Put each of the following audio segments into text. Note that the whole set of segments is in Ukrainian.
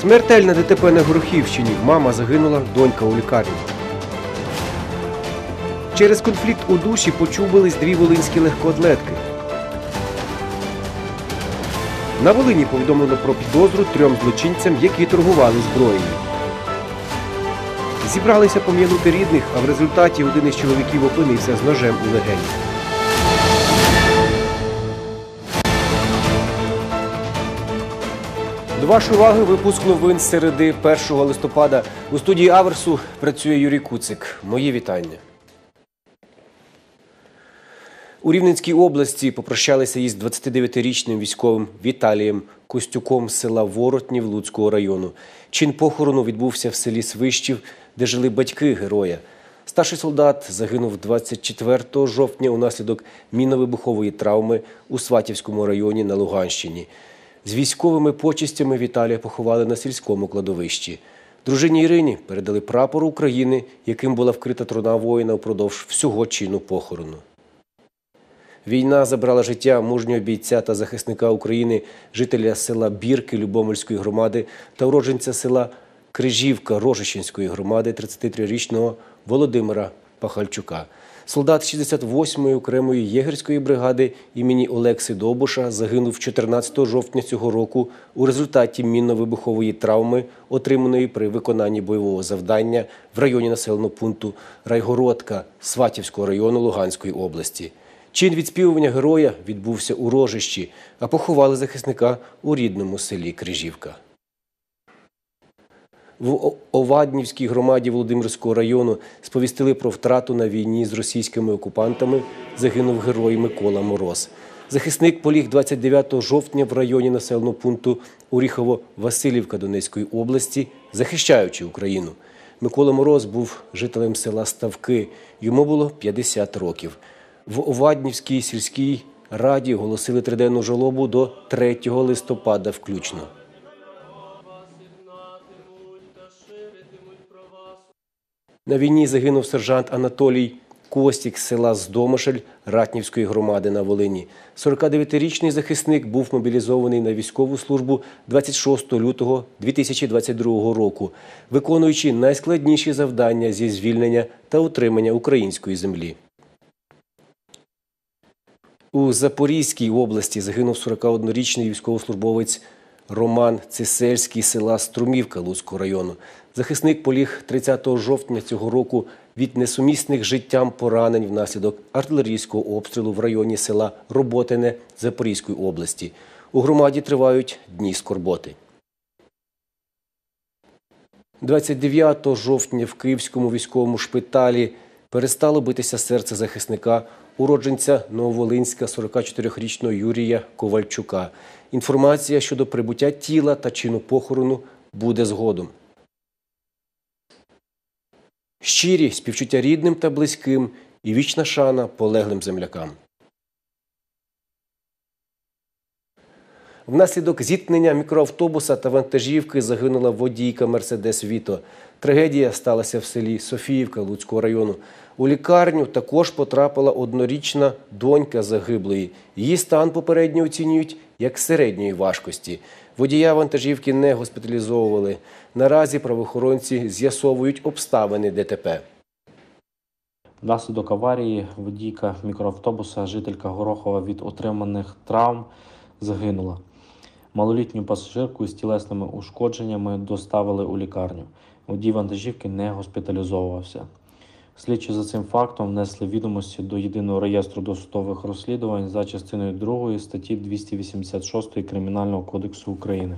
Смертельне ДТП на Горохівщині. Мама загинула, донька у лікарні. Через конфлікт у душі почубились дві волинські легкоатлетки. На Волині повідомлено про підозру 3 злочинцям, які торгували зброєю. Зібралися пом'янути рідних, а в результаті один із чоловіків опинився з ножем у легені. До вашої уваги випуск новин з середи 1 листопада. У студії Аверсу працює Юрій Куцик. Мої вітання. У Рівненській області попрощалися із 29-річним військовим Віталієм Костюком з села Воротнів Луцького району. Чин похорону відбувся в селі Свищів, де жили батьки героя. Старший солдат загинув 24 жовтня унаслідок мінно-вибухової травми у Сватівському районі на Луганщині. З військовими почестями Віталія поховали на сільському кладовищі. Дружині Ірині передали прапор України, яким була вкрита труна воїна впродовж всього чину похорону. Війна забрала життя мужнього бійця та захисника України, жителя села Бірки Любомльської громади та уродженця села Крижівка Рожищенської громади 33-річного Володимира Пахальчука. Солдат 68-ї окремої єгерської бригади імені Олекси Довбуша загинув 14 жовтня цього року у результаті мінно-вибухової травми, отриманої при виконанні бойового завдання в районі населеного пункту Райгородка Сватівського району Луганської області. Чин відспівування героя відбувся у Рожищі, а поховали захисника у рідному селі Крижівка. В Оваднівській громаді Володимирського району сповістили про втрату на війні з російськими окупантами. Загинув герой Микола Мороз. Захисник поліг 29 жовтня в районі населеного пункту Оріхово-Василівка Донецької області, захищаючи Україну. Микола Мороз був жителем села Ставки. Йому було 50 років. В Оваднівській сільській раді оголосили триденну жалобу до 3 листопада включно. На війні загинув сержант Анатолій Костік з села Здомишель Ратнівської громади на Волині. 49-річний захисник був мобілізований на військову службу 26 лютого 2022 року, виконуючи найскладніші завдання зі звільнення та утримання української землі. У Запорізькій області загинув 41-річний військовослужбовець Роман Цисельський з села Струмівка Луцького району. Захисник поліг 30 жовтня цього року від несумісних з життям поранень внаслідок артилерійського обстрілу в районі села Роботине Запорізької області. У громаді тривають дні скорботи. 29 жовтня в Київському військовому шпиталі перестало битися серце захисника, уродженця Нововолинська 44-річного Юрія Ковальчука. Інформація щодо прибуття тіла та чину похорону буде згодом. Щирі співчуття рідним та близьким і вічна шана полеглим землякам. Внаслідок зіткнення мікроавтобуса та вантажівки загинула водійка «Мерседес Віто». Трагедія сталася в селі Софіївка Луцького району. У лікарню також потрапила 1-річна донька загиблої. Її стан попередньо оцінюють як середньої важкості. Водія вантажівки не госпіталізовували. Наразі правоохоронці з'ясовують обставини ДТП. Внаслідок аварії водійка мікроавтобуса, жителька Горохова, від отриманих травм загинула. Малолітню пасажирку з тілесними ушкодженнями доставили у лікарню. Водій вантажівки не госпіталізовувався. Слідчі за цим фактом внесли відомості до Єдиного реєстру досудових розслідувань за частиною 2 статті 286 Кримінального кодексу України.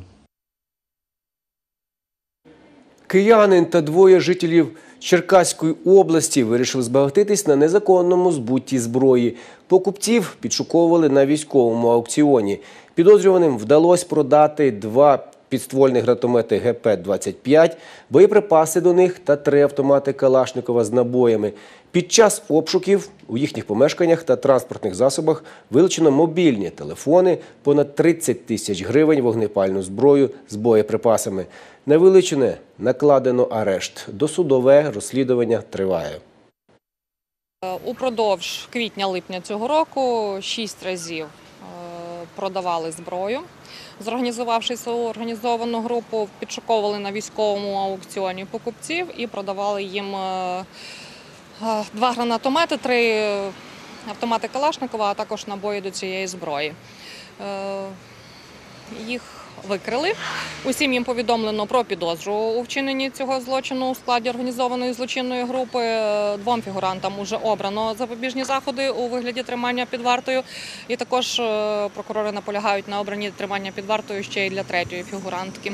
Киянин та 2 жителів Черкаської області вирішили збагатитись на незаконному збутті зброї. Покупців підшуковували на військовому аукціоні. Підозрюваним вдалося продати 2 підствольні гранатомети ГП-25, боєприпаси до них та 3 автомати Калашникова з набоями. Під час обшуків у їхніх помешканнях та транспортних засобах вилучено мобільні телефони, понад 30 тисяч гривень, вогнепальну зброю з боєприпасами. На вилучене накладено арешт. Досудове розслідування триває. Упродовж квітня-липня цього року 6 разів продавали зброю. Зорганізувавши свою організовану групу, підшуковували на військовому аукціоні покупців і продавали їм 2 гранатомети, 3 автомати Калашникова, а також набої до цієї зброї. Їх викрили. Усім їм повідомлено про підозру у вчиненні цього злочину у складі організованої злочинної групи. 2 фігурантам вже обрано запобіжні заходи у вигляді тримання під вартою. І також прокурори наполягають на обранні тримання під вартою ще й для 3-ї фігурантки.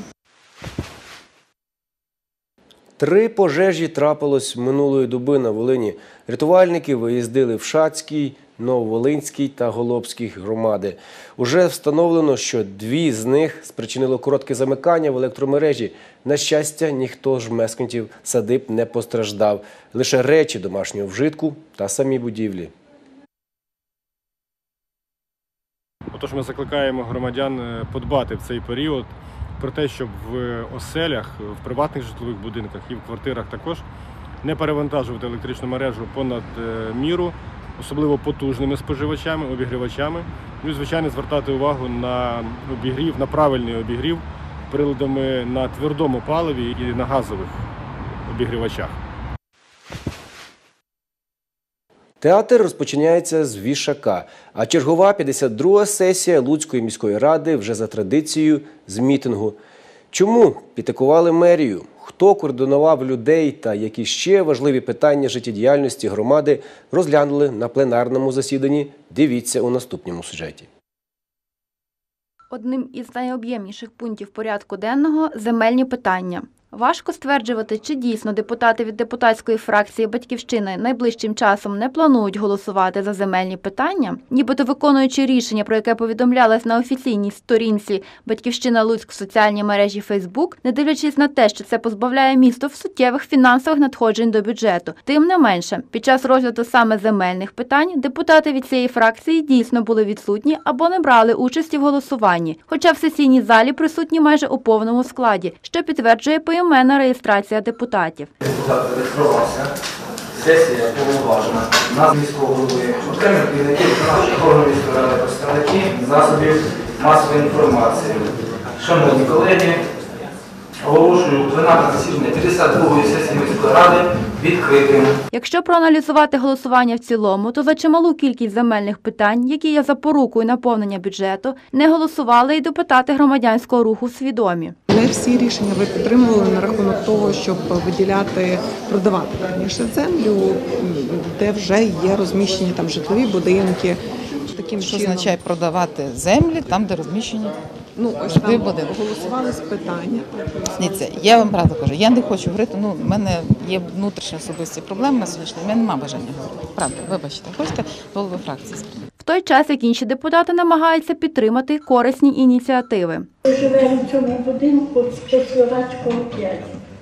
3 пожежі трапилось минулої доби на Волині. Рятувальники виїздили в Шацькій, Нововолинській та Голобській громади. Уже встановлено, що 2 з них спричинило коротке замикання в електромережі. На щастя, ніхто з мешканців садиб не постраждав. Лише речі домашнього вжитку та самі будівлі. Отож, ми закликаємо громадян подбати в цей період про те, щоб в оселях, в приватних житлових будинках і в квартирах також не перевантажувати електричну мережу понад міру, особливо потужними споживачами, обігрівачами. Ну і, звичайно, звертати увагу на обігрів, на правильний обігрів приладами на твердому паливі і на газових обігрівачах. Театр розпочинається з вішака, а чергова 52-га сесія Луцької міської ради вже за традицією з мітингу. Чому підтикували мерію? Хто координував людей та які ще важливі питання життєдіяльності громади розглянули на пленарному засіданні? Дивіться у наступному сюжеті. Одним із найоб'ємніших пунктів порядку денного – земельні питання. Важко стверджувати, чи дійсно депутати від депутатської фракції «Батьківщина» найближчим часом не планують голосувати за земельні питання, нібито виконуючи рішення, про яке повідомлялось на офіційній сторінці «Батьківщина Луцьк» в соціальній мережі «Фейсбук», не дивлячись на те, що це позбавляє місто в суттєвих фінансових надходжень до бюджету. Тим не менше, під час розгляду саме земельних питань депутати від цієї фракції дійсно були відсутні або не брали участі в голосуванні, хоча в сесійній залі присутні майже у повному складі, що підтверджує поіменна реєстрація депутатів. Депутат зареєструвався, сесія повноважена, нас міського голови, окремі керівники виконавчих органів міської ради, представники засобів масової інформації. Шановні колеги, оголошую пленарне засідання 52-ї сесії міської ради відкритим. Якщо проаналізувати голосування в цілому, то за чималу кількість земельних питань, які є запорукою наповнення бюджету, не голосували і депутати громадянського руху «Свідомі». Не всі рішення ви підтримували на рахунок того, щоб виділяти, продавати раніше землю, де вже є розміщені там житлові будинки. Таким Що чином, означає продавати землі там, де розміщені ось житлові там будинки? голосували з питання. Дивіться, я вам правду кажу, я не хочу говорити, в мене є внутрішні особисті проблеми на сьогоднішній день, в мене немає бажання говорити. Правда, вибачте, хочете до голови фракції? В той час, як інші депутати намагаються підтримати корисні ініціативи. Живемо в цьому будинку з Словацького 5.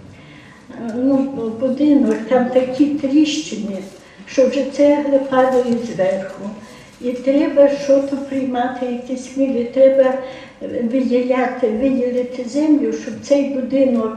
Будинок, там такі тріщини, що вже цегли падають зверху. І треба щось приймати, якісь міри, треба виділити землю, щоб цей будинок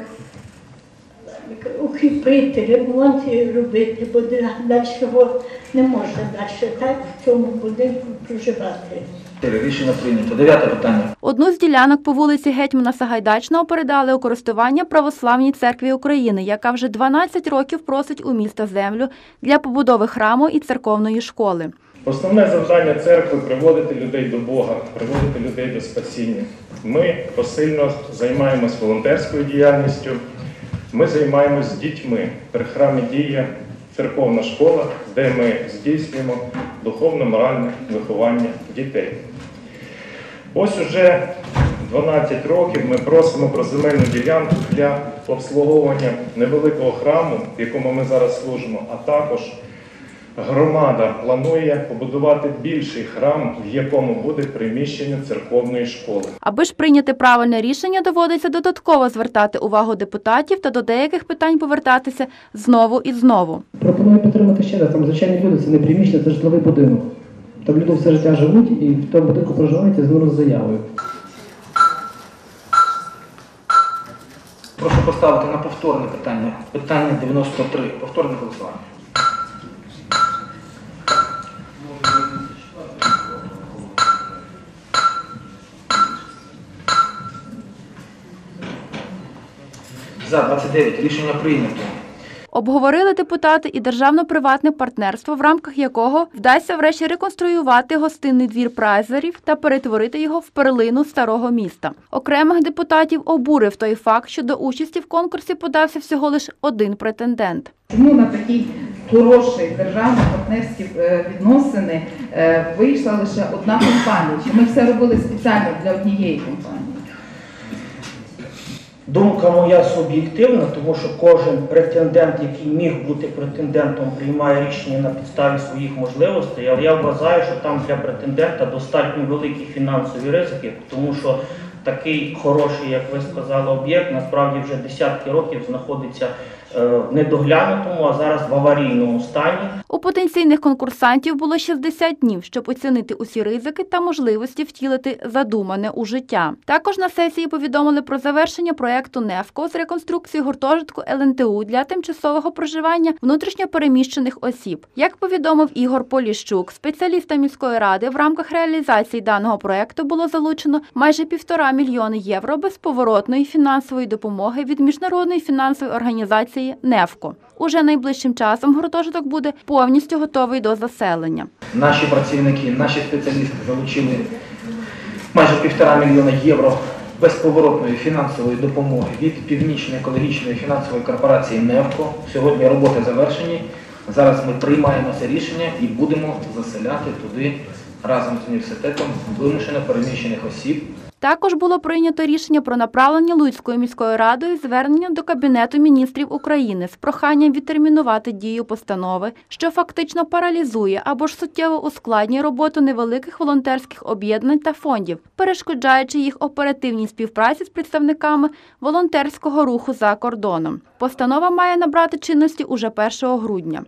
укріпити, ремонт робити, бо далі його не можна далі так в цьому будинку проживати. Рішення прийнято. 9 питання. Одну з ділянок по вулиці Гетьмана Сагайдачного передали у користування Православній церкві України, яка вже 12 років просить у міста землю для побудови храму і церковної школи. Основне завдання церкви – приводити людей до Бога, приводити людей до спасіння. Ми посильно займаємось волонтерською діяльністю, ми займаємось з дітьми. При храмі діє церковна школа, де ми здійснюємо духовно-моральне виховання дітей. Ось уже 12 років ми просимо про земельну ділянку для обслуговування невеликого храму, в якому ми зараз служимо, а також громада планує побудувати більший храм, в якому буде приміщення церковної школи. Аби ж прийняти правильне рішення, доводиться додатково звертати увагу депутатів та до деяких питань повертатися знову і знову. Пропоную підтримати ще раз. Там звичайні люди, це не приміщення, це житловий будинок. Там люди все життя живуть і в тому будинку проживають і звернуть з заявою. Прошу поставити на повторне питання. Питання 93. Повторне голосування. За 29. Рішення прийнято. Обговорили депутати і державно-приватне партнерство, в рамках якого вдасться врешті реконструювати гостинний двір Прайзерів та перетворити його в перлину старого міста. Окремих депутатів обурив той факт, що до участі в конкурсі подався всього лише один претендент. Чому на такі хороші державно-партнерські відносини вийшла лише одна компанія? Чи ми все робили спеціально для однієї компанії? Думка моя суб'єктивна, тому що кожен претендент, який міг бути претендентом, приймає рішення на підставі своїх можливостей, але я вважаю, що там для претендента достатньо великі фінансові ризики, тому що такий хороший, як ви сказали, об'єкт насправді вже десятки років знаходиться в недоглянутому, а зараз в аварійному стані. У потенційних конкурсантів було 60 днів, щоб оцінити усі ризики та можливості втілити задумане у життя. Також на сесії повідомили про завершення проєкту «Невко» з реконструкції гуртожитку ЛНТУ для тимчасового проживання внутрішньопереміщених осіб. Як повідомив Ігор Поліщук, спеціаліста міської ради, в рамках реалізації даного проєкту було залучено майже 1,5 мільйони євро безповоротної фінансової допомоги від міжнародної фінансової організації «Невко». Уже найближчим часом гуртожиток буде повністю готовий до заселення. Наші працівники, наші спеціалісти залучили майже 1,5 мільйона євро безповоротної фінансової допомоги від Північної екологічної фінансової корпорації «Невко». Сьогодні роботи завершені. Зараз ми приймаємо це рішення і будемо заселяти туди разом з університетом вимушено переміщених осіб. Також було прийнято рішення про направлення Луцькою міською радою звернення до Кабінету міністрів України з проханням відтермінувати дію постанови, що фактично паралізує або ж суттєво ускладнює роботу невеликих волонтерських об'єднань та фондів, перешкоджаючи їх оперативній співпраці з представниками волонтерського руху за кордоном. Постанова має набрати чинності уже 1 грудня.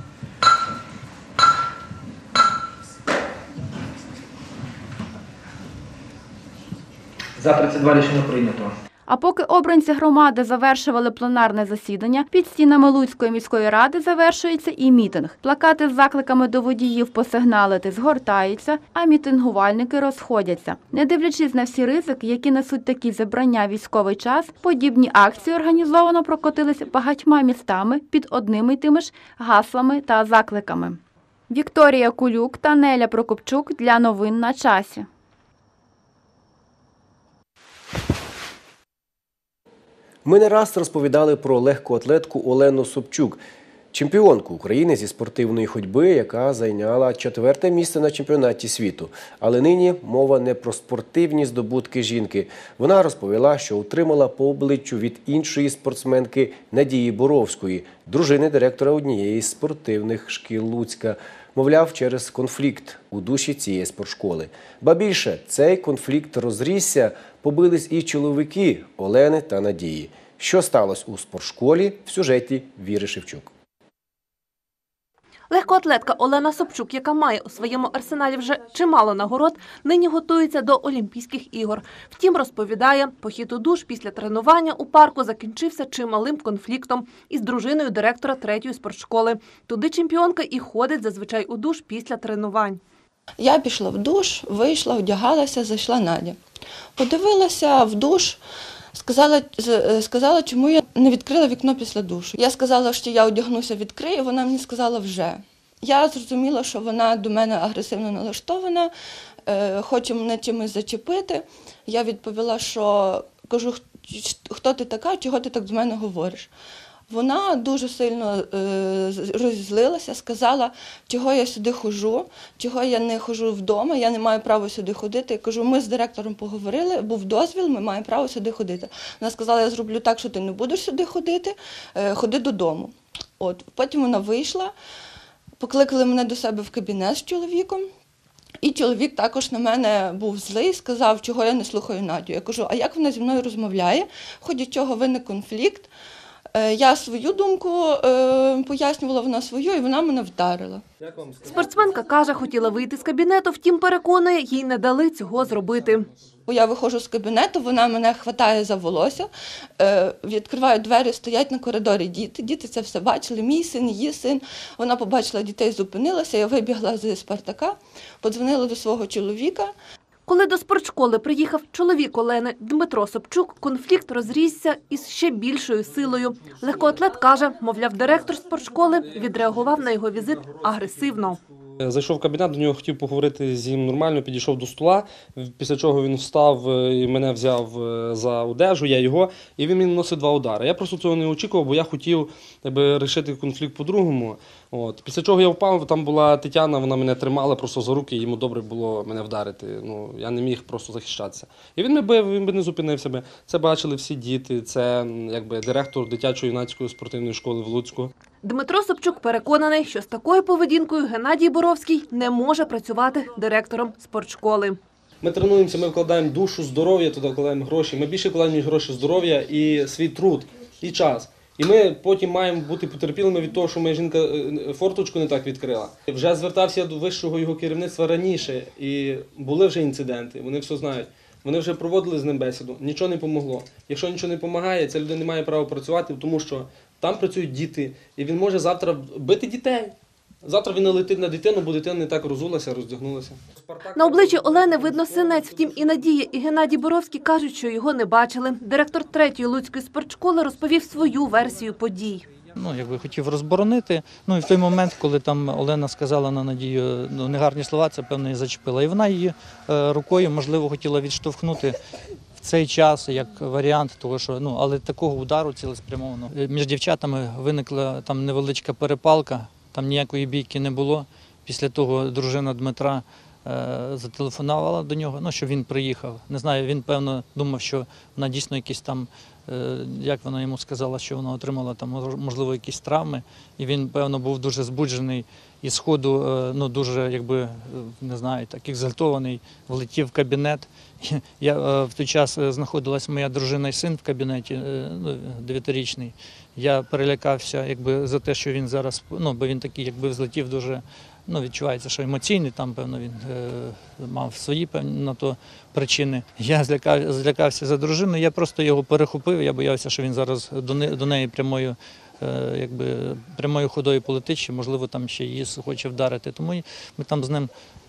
За 32 рішення прийнято. А поки обранці громади завершували пленарне засідання, під стінами Луцької міської ради завершується і мітинг. Плакати з закликами до водіїв посигналити згортаються, а мітингувальники розходяться. Не дивлячись на всі ризики, які несуть такі зібрання військовий час, подібні акції організовано прокотилися багатьма містами під одними й тими ж гаслами та закликами. Вікторія Кулюк та Неля Прокопчук для новин на часі. Ми не раз розповідали про легкоатлетку Олену Собчук, чемпіонку України зі спортивної ходьби, яка зайняла 4-те місце на чемпіонаті світу. Але нині мова не про спортивні здобутки жінки. Вона розповіла, що отримала по обличчю від іншої спортсменки Надії Боровської, дружини директора однієї з спортивних шкіл Луцька. Мовляв, через конфлікт у душі цієї спортшколи. Ба більше, цей конфлікт розрісся, побились і чоловіки Олени та Надії. Що сталося у спортшколі – в сюжеті Віри Шевчук. Легкоатлетка Олена Собчук, яка має у своєму арсеналі вже чимало нагород, нині готується до Олімпійських ігор. Втім, розповідає, похід у душ після тренування у парку закінчився чималим конфліктом із дружиною директора 3-ї спортшколи. Туди чемпіонка і ходить зазвичай у душ після тренувань. Я пішла в душ, вийшла, одягалася, зайшла Надя. Подивилася в душ, сказала, чому я не відкрила вікно після душу. Я сказала, що я одягнуся, відкрию, вона мені сказала вже. Я зрозуміла, що вона до мене агресивно налаштована, хоче мене чимось зачепити. Я відповіла, що кажу, хто ти така, чого ти так до мене говориш. Вона дуже сильно розізлилася, сказала, чого я сюди ходжу, чого я не ходжу вдома, я не маю права сюди ходити. Я кажу, ми з директором поговорили, був дозвіл, ми маємо право сюди ходити. Вона сказала, я зроблю так, що ти не будеш сюди ходити, ходи додому. Потім вона вийшла, покликали мене до себе в кабінет з чоловіком. І чоловік також на мене був злий, сказав, чого я не слухаю Надю. Я кажу, а як вона зі мною розмовляє, в ході чого виник конфлікт. Я свою думку пояснювала, вона свою, і вона мене вдарила. Спортсменка каже, хотіла вийти з кабінету, втім переконує, їй не дали цього зробити. Я виходжу з кабінету, вона мене хватає за волосся, відкриваю двері, стоять на коридорі діти. Діти це все бачили, мій син, її син. Вона побачила дітей, зупинилася, я вибігла з Спартака, подзвонила до свого чоловіка. Коли до спортшколи приїхав чоловік Олени Дмитро Собчук, конфлікт розрісся із ще більшою силою. Легкоатлет каже, мовляв, директор спортшколи відреагував на його візит агресивно. Зайшов в кабінет, до нього хотів поговорити з ним нормально, підійшов до стола, після чого він встав і мене взяв за одежу, я його, і він мені наносив 2 удари. Я просто цього не очікував, бо я хотів вирішити конфлікт по-другому. Після чого я впав, там була Тетяна, вона мене тримала просто за руки, йому добре було мене вдарити. Я не міг просто захищатися. І він мене бив, він би не зупинився би. Це бачили всі діти, це директор дитячо-юнацької спортивної школи в Луцьку. Дмитро Собчук переконаний, що з такою поведінкою Геннадій Боровський не може працювати директором спортшколи. Ми тренуємося, ми вкладаємо душу, здоров'я, туди вкладаємо гроші. Ми більше вкладаємо, ніж гроші, здоров'я і свій труд, і час. І ми потім маємо бути потерпілими від того, що моя жінка форточку не так відкрила. Вже звертався до вищого його керівництва раніше, і були вже інциденти, вони все знають. Вони вже проводили з ним бесіду, нічого не помогло. Якщо нічого не допомагає, ця людина не має права працювати, тому що там працюють діти, і він може завтра бити дітей. Завтра він налетить на дитину, бо дитина не так розулася, роздягнулася. На обличчі Олени видно синець, втім і Надія, і Геннадій Боровський кажуть, що його не бачили. Директор 3-ї Луцької спортшколи розповів свою версію подій. Хотів розборонити. І в той момент, коли там Олена сказала на Надію негарні слова, це, певно, і зачепила. І вона її рукою, можливо, хотіла відштовхнути в цей час, як варіант того, що, але такого удару цілеспрямовано. Між дівчатами виникла там невеличка перепалка, там ніякої бійки не було. Після того дружина Дмитра зателефонувала до нього, що він приїхав. Не знаю, він, певно, думав, що вона дійсно якісь там, як вона йому сказала, що вона отримала там, можливо, якісь травми. І він, певно, був дуже збуджений і сходу, дуже, не знаю, так екзальтований, влетів в кабінет. В той час знаходилась моя дружина і син в кабінеті, 9-річний. Я перелякався, за те, що він зараз, бо він такий, взлетів дуже, відчувається, що емоційний, там, певно, він мав свої, на то причини. Я злякався за дружину, я просто його перехопив, я боявся, що він зараз до неї прямою ходою полетить, чи, можливо, там ще її хоче вдарити. Тому ми там з ним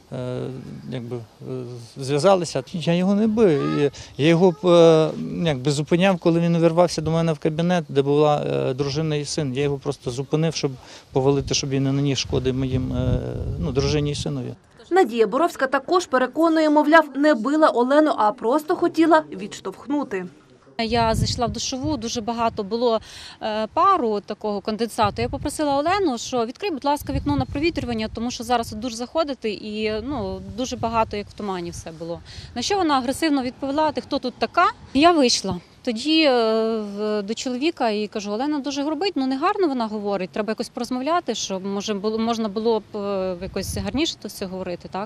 зв'язалися. Я його не бив. Я його зупиняв, коли він увірвався до мене в кабінет, де була дружина і син. Я його просто зупинив, щоб повалити, щоб він не наніс шкоди моїм дружині і синові. Надія Боровська також переконує, мовляв, не била Олену, а просто хотіла відштовхнути. Я зайшла в душову, дуже багато було пару такого конденсату. Я попросила Олену, що відкрий, будь ласка, вікно на провітрювання, тому що зараз дуже заходити і дуже багато, як в тумані, все було. На що вона агресивно відповіла: ти хто тут така? І я вийшла. Тоді до чоловіка і кажу: Олена дуже грубить, не гарно вона говорить, треба якось порозмовляти, щоб можна було б якось гарніше то все говорити, так?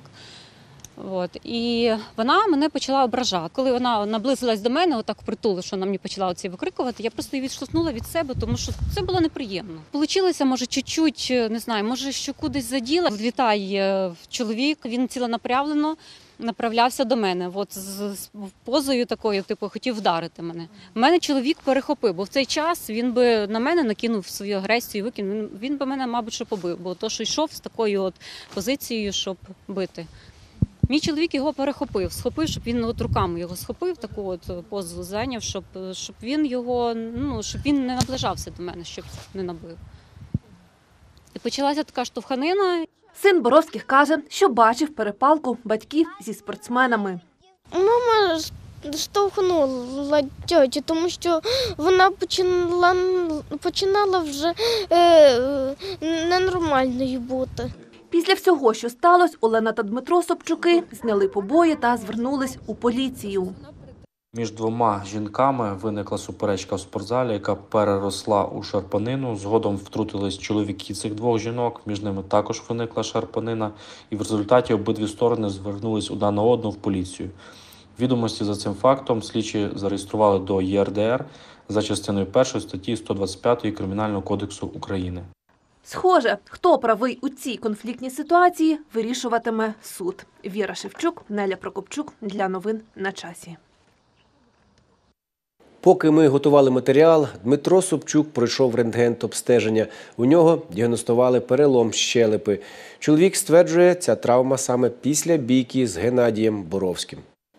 І вона мене почала ображати. Коли вона наблизилась до мене, отак впритул, що вона мені почала оці викрикувати, я просто її відштовхнула від себе, тому що це було неприємно. Получилося, може, чуть-чуть, не знаю, може, що кудись заділа. Влітає чоловік, він ціленаправленно направлявся до мене, з позою такою, хотів вдарити мене. Мене чоловік перехопив, бо в цей час він би на мене накинув свою агресію, викинув. Він би мене, мабуть, що побив, бо то, що йшов з такою позицією, щоб бити. Мій чоловік його перехопив, схопив, щоб він руками його схопив, таку позу зайняв, щоб він його, щоб він не наближався до мене, щоб не набив. І почалася така штовханина. Син Боровських каже, що бачив перепалку батьків зі спортсменами. Мама штовхнула тьотю, тому що вона починала вже ненормальною бути. Після всього, що сталося, Олена та Дмитро Собчуки зняли побої та звернулись у поліцію. Між двома жінками виникла суперечка в спортзалі, яка переросла у шарпанину. Згодом втрутились чоловіки цих двох жінок, між ними також виникла шарпанина. І в результаті обидві сторони звернулись одна на одну в поліцію. Відомості за цим фактом слідчі зареєстрували до ЄРДР за частиною 1 статті 125 Кримінального кодексу України. Схоже, хто правий у цій конфліктній ситуації, вирішуватиме суд. Віра Шевчук, Неля Прокопчук. Для новин на часі. Поки ми готували матеріал, Дмитро Собчук пройшов рентген-обстеження. У нього діагностували перелом щелепи. Чоловік стверджує, ця травма саме після бійки з Геннадієм Боровським.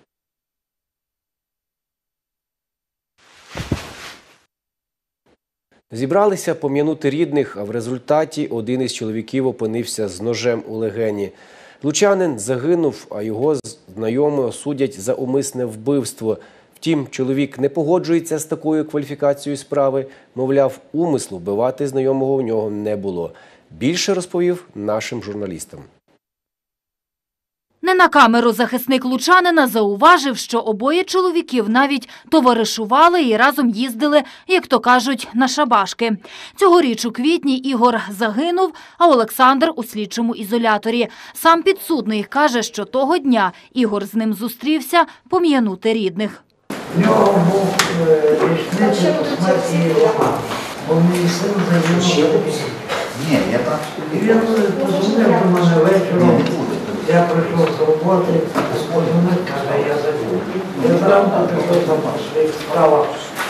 Зібралися пом'янути рідних, а в результаті один із чоловіків опинився з ножем у легені. Лучанин загинув, а його знайомі осудять за умисне вбивство. Втім, чоловік не погоджується з такою кваліфікацією справи. Мовляв, умислу вбивати знайомого у нього не було. Більше розповів нашим журналістам. Не на камеру захисник лучанина зауважив, що обоє чоловіків навіть товаришували і разом їздили, як то кажуть, на шабашки. Цьогоріч у квітні Ігор загинув, а Олександр у слідчому ізоляторі. Сам підсудний каже, що того дня Ігор з ним зустрівся пом'янути рідних. У нього був річниця по смерті Івана. Бо мій син загинув. Ні, я так. І він позвонив до мене вечором. Я прийшов з роботи, позвонив, каже, я забув. Я зранку пішов на своїх справах.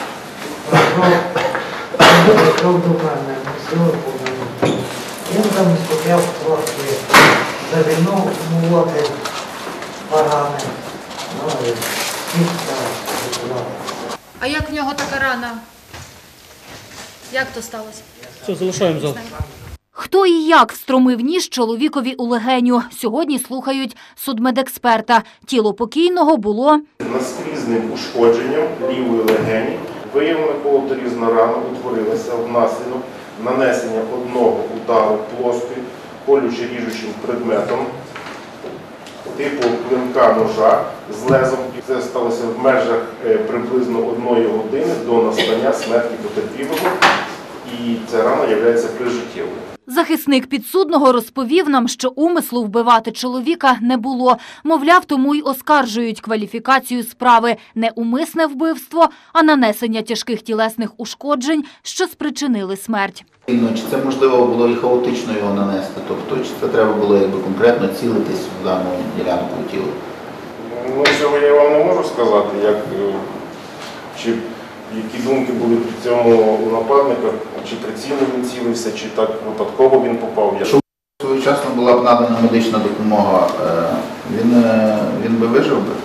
Прийшов до мене, силу повернув. Він там стояв трохи за війну, молоти погане. Ну, і кістка. А як в нього така рана? Як то сталося? Все, залишаємо завтра. Хто і як встромив ніж чоловікові у легеню? Сьогодні слухають судмедексперта. Тіло покійного було наскрізним ушкодженням лівої легені. Виявлена колоторізна рана утворилася внаслідок нанесення одного удару плоским, колюче-ріжучим предметом типу клинка ножа з лезом. Це сталося в межах приблизно 1 години до настання смерті потерпілого, і ця рана є прижиттєвою. Захисник підсудного розповів нам, що умислу вбивати чоловіка не було. Мовляв, тому й оскаржують кваліфікацію справи – не умисне вбивство, а нанесення тяжких тілесних ушкоджень, що спричинили смерть. Чи це можливо було і хаотично його нанести? Тобто, чи це треба було конкретно цілитись в дану ділянку тіла? Ну, цього я вам не можу сказати, які думки були при цьому у нападника, чи прицільно він цілився, чи так випадково він попав. Якщо своєчасно була б надана медична допомога, він би вижив би?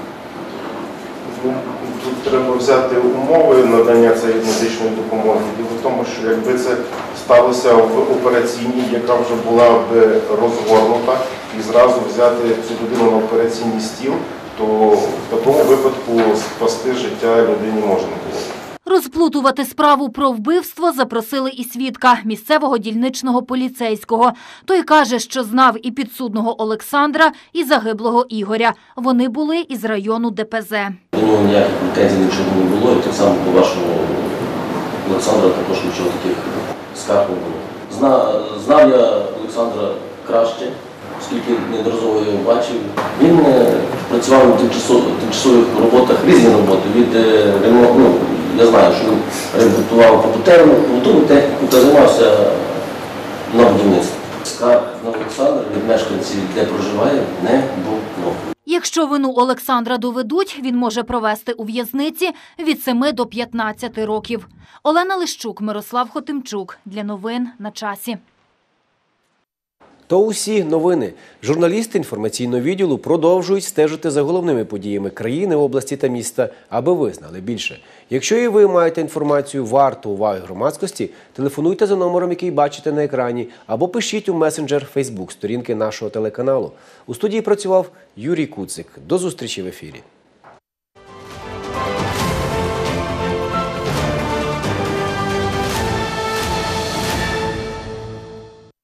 Тут треба взяти умови надання цієї медичної допомоги. Діло в тому, що якби це сталося в операційній, яка вже була б розгорнута, і зразу взяти цю людину на операційний стіл, то в такому випадку спасти життя людині можна було. Розплутувати справу про вбивство запросили і свідка – місцевого дільничного поліцейського. Той каже, що знав і підсудного Олександра, і загиблого Ігоря. Вони були із району ДПЗ. До нього ніяких претензій нічого не було, і так само по вашому Олександра також нічого таких скарг не було. Знав я Олександра краще, оскільки неодноразово його бачив. Він працював на тимчасових роботах, різні роботи, від ремонту. Я знаю, що він ремонтував побутову техніку та займався на будівництві. Скарг на Олександра від мешканців, де проживає, не було. Якщо вину Олександра доведуть, він може провести у в'язниці від 7 до 15 років. Олена Лищук, Мирослав Хотимчук. Для новин на часі. То усі новини. Журналісти інформаційного відділу продовжують стежити за головними подіями країни, області та міста, аби ви знали більше. Якщо і ви маєте інформацію варту уваги громадськості, телефонуйте за номером, який бачите на екрані, або пишіть у месенджер Facebook сторінки нашого телеканалу. У студії працював Юрій Куцик. До зустрічі в ефірі.